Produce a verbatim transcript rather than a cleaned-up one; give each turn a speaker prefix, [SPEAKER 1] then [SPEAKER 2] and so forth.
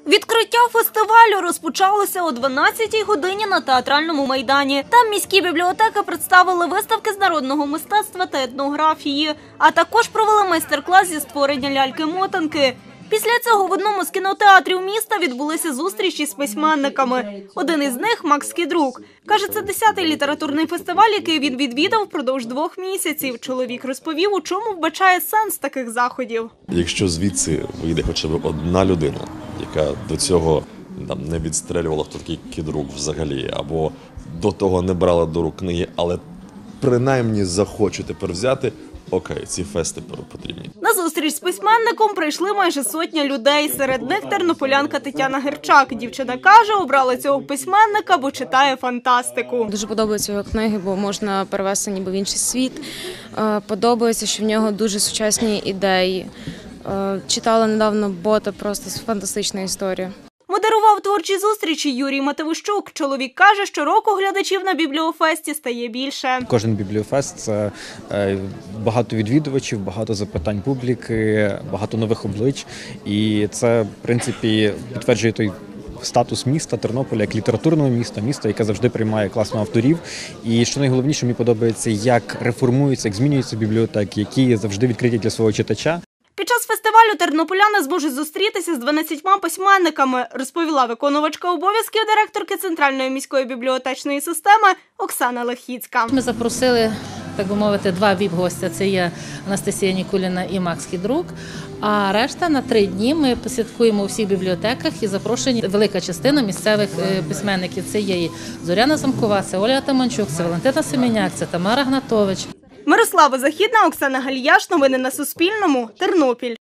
[SPEAKER 1] Відкриття фестивалю розпочалося о дванадцятій годині на Театральному майдані. Там міські бібліотеки представили виставки з народного мистецтва та етнографії, а також провели майстер-клас зі створення ляльки-мотанки. Після цього в одному з кінотеатрів міста відбулися зустрічі з письменниками. Один із них – Макс Кідрук. Каже, це десятий літературний фестиваль, який він відвідав впродовж двох місяців. Чоловік розповів, у чому вбачає сенс таких заходів.
[SPEAKER 2] Якщо звідси вийде хоча б одна людина, яка до цього там, не відстрелювала, хто такий Кідрук взагалі, або до того не брала до рук книги, але принаймні захоче тепер взяти, окей, ці фести потрібні.
[SPEAKER 1] На зустріч з письменником прийшли майже сотня людей. Серед них тернополянка Тетяна Герчак. Дівчина каже, обрала цього письменника, бо читає фантастику.
[SPEAKER 3] Дуже подобаються його книги, бо можна перевести ніби в інший світ. Подобається, що в нього дуже сучасні ідеї. Читала недавно «Бота», просто фантастична історія.
[SPEAKER 1] Модерував творчі зустрічі Юрій Матевищук. Чоловік каже, що року глядачів на бібліофесті стає більше.
[SPEAKER 4] Кожен бібліофест – це багато відвідувачів, багато запитань публіки, багато нових облич. І це, в принципі, підтверджує той статус міста Тернополя як літературного міста, міста, яке завжди приймає класних авторів. І що найголовніше, мені подобається, як реформуються, як змінюються бібліотеки, які завжди відкриті для свого читача.
[SPEAKER 1] Під час фестивалю тернополяни зможуть зустрітися з дванадцятьма письменниками, розповіла виконувачка обов'язків директорки Центральної міської бібліотечної системи Оксана Лехіцька.
[SPEAKER 5] Ми запросили, так би мовити, два віп-гостя. Це є Анастасія Нікуліна і Макс Кідрук. А решта на три дні ми посвяткуємо у всіх бібліотеках і запрошені велика частина місцевих письменників. Це є і Зоряна Замкова, це Оля Атаманчук, це Валентина Семеняк, це Тамара Гнатович.
[SPEAKER 1] Мирослава Західна, Оксана Галіяш. Новини на Суспільному. Тернопіль.